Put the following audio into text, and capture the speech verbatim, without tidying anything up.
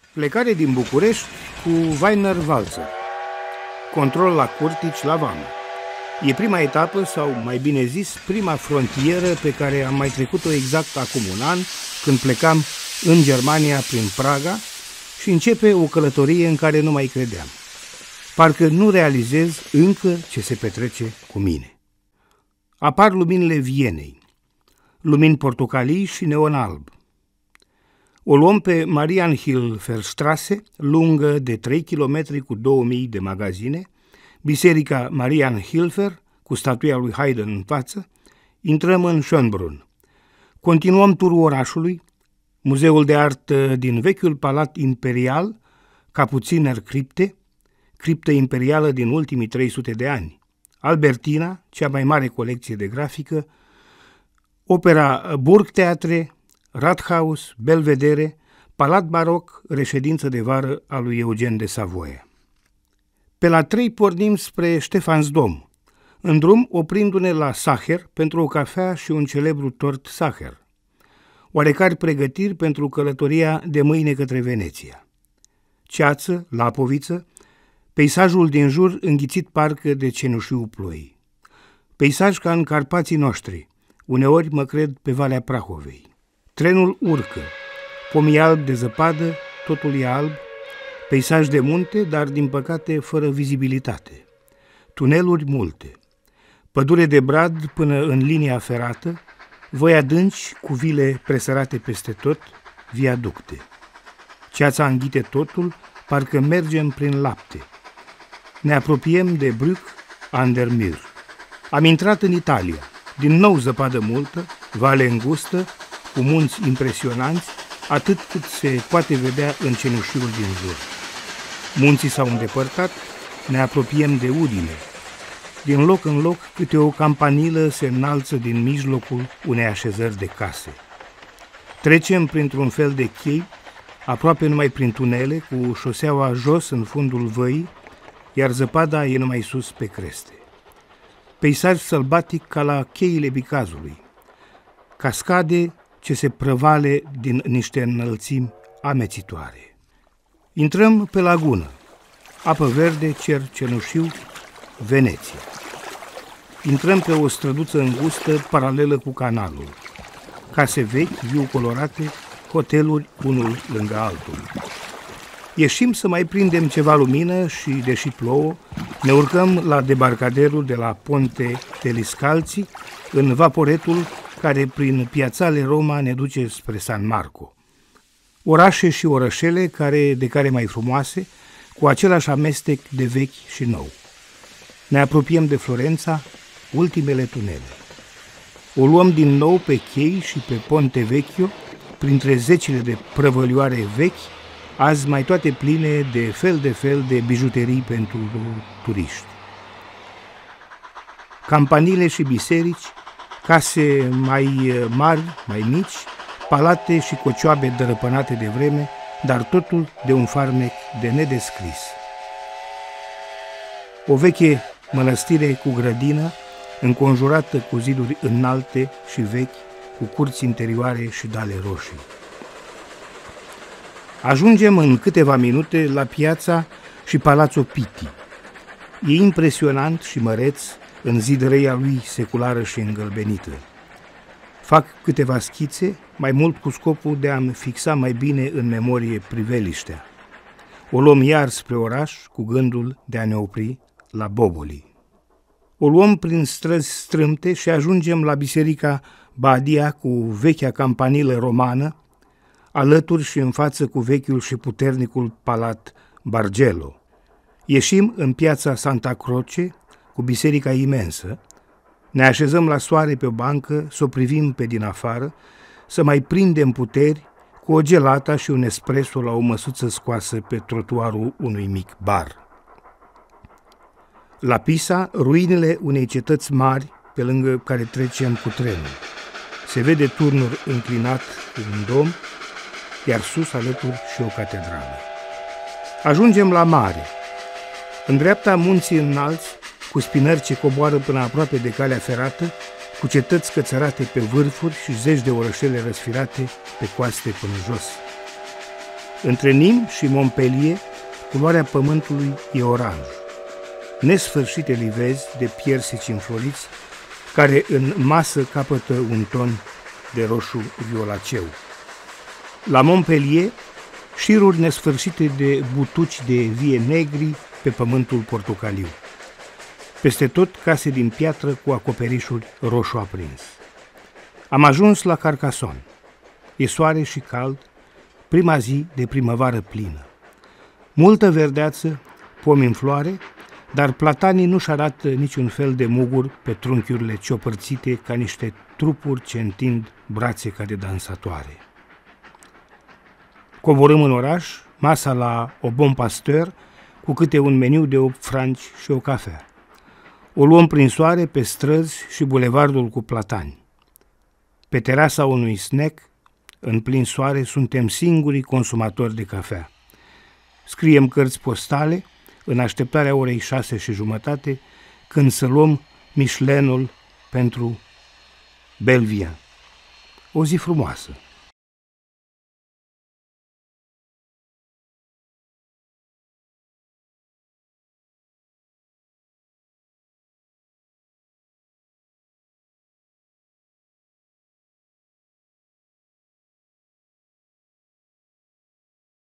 Plecare din București cu Wiener Walzer. Control la Curtici, la Vamă. E prima etapă, sau mai bine zis, prima frontieră pe care am mai trecut-o exact acum un an, când plecam în Germania prin Praga și începe o călătorie în care nu mai credeam. Parcă nu realizez încă ce se petrece cu mine. Apar luminile Vienei, lumini portocalii și neon alb. O luăm pe Marienhilferstrasse, lungă de trei kilometri cu două mii de magazine, biserica Marienhilfer, cu statuia lui Haydn în față, intrăm în Schönbrunn. Continuăm turul orașului, muzeul de artă din vechiul palat imperial, Kapuținer Cripte, criptă imperială din ultimii trei sute de ani, Albertina, cea mai mare colecție de grafică, opera Burgtheatre, Rathaus, Belvedere, palat baroc, reședință de vară a lui Eugen de Savoia. Pe la trei pornim spre Stephansdom, în drum oprindu-ne la Sacher pentru o cafea și un celebru tort Sacher. Oarecare pregătiri pentru călătoria de mâine către Veneția. Ceață, lapoviță, peisajul din jur înghițit parcă de cenușiul ploii. Peisaj ca în Carpații noștri, uneori mă cred pe Valea Prahovei. Trenul urcă, pomii albi de zăpadă, totul e alb, peisaj de munte, dar din păcate fără vizibilitate. Tuneluri multe, pădure de brad până în linia ferată, voi adânci cu vile presărate peste tot, viaducte. Ceața înghite totul, parcă mergem prin lapte. Ne apropiem de Bruck an der Mur. Am intrat în Italia, din nou zăpadă multă, vale îngustă, cu munți impresionanți, atât cât se poate vedea în cenușiul din jur. Munții s-au îndepărtat, ne apropiem de Udine. Din loc în loc, câte o campanilă se înalță din mijlocul unei așezări de case. Trecem printr-un fel de chei, aproape numai prin tunele, cu șoseaua jos în fundul văii, iar zăpada e numai sus pe creste. Peisaj sălbatic ca la cheile Bicazului. Cascade ce se prăvale din niște înălțimi amețitoare. Intrăm pe lagună. Apă verde, cer cenușiu, Veneția. Intrăm pe o străduță îngustă, paralelă cu canalul. Case vechi, viu colorate, hoteluri unul lângă altul. Ieșim să mai prindem ceva lumină și, deși plouă, ne urcăm la debarcaderul de la Ponte Teliscalzi, în vaporetul care prin piațale Roma ne duce spre San Marco. Orașe și orășele care, de care mai frumoase, cu același amestec de vechi și nou. Ne apropiem de Florența, ultimele tunele. O luăm din nou pe chei și pe Ponte Vecchio, printre zecile de prăvălioare vechi, azi mai toate pline de fel de fel de bijuterii pentru turiști. Campanile și biserici, case mai mari, mai mici, palate și cocioabe dărăpânate de vreme, dar totul de un farmec de nedescris. O veche mănăstire cu grădină, înconjurată cu ziduri înalte și vechi, cu curți interioare și dale roșii. Ajungem în câteva minute la piața și Palazzo Pitti. E impresionant și măreț în zidăreia lui seculară și îngălbenită. Fac câteva schițe, mai mult cu scopul de a-mi fixa mai bine în memorie priveliștea. O luăm iar spre oraș cu gândul de a ne opri la Boboli. O luăm prin străzi strâmte și ajungem la biserica Badia cu vechea campanilă romană, alături și în față cu vechiul și puternicul palat Bargello. Ieșim în piața Santa Croce cu biserica imensă, ne așezăm la soare pe o bancă, să o privim pe din afară, să mai prindem puteri cu o gelata și un espresso la o măsuță scoasă pe trotuarul unui mic bar. La Pisa, ruinele unei cetăți mari pe lângă care trecem cu trenul. Se vede turnul înclinat cu un dom, iar sus alături și o catedrală. Ajungem la mare. În dreapta munții înalți, cu spinări ce coboară până aproape de calea ferată, cu cetăți cățărate pe vârfuri și zeci de orășele răsfirate pe coaste până jos. Între Nîmes și Montpellier, culoarea pământului e oranj. Nesfârșite livezi de piersici înfloriți, care în masă capătă un ton de roșu violaceu. La Montpellier, șiruri nesfârșite de butuci de vie negri pe pământul portocaliu. Peste tot case din piatră cu acoperișuri roșu aprins. Am ajuns la Carcassonne. E soare și cald, prima zi de primăvară plină. Multă verdeață, pomi în floare, dar platanii nu-și arată niciun fel de mugur pe trunchiurile ciopărțite ca niște trupuri ce întind brațe ca de dansatoare. Coborâm în oraș, masa la O Bon Pasteur, cu câte un meniu de opt franci și o cafea. O luăm prin soare pe străzi și bulevardul cu platani. Pe terasa unui snack, în plin soare, suntem singurii consumatori de cafea. Scriem cărți postale, în așteptarea orei șase și jumătate, când să luăm Michelinul pentru Belvien. O zi frumoasă.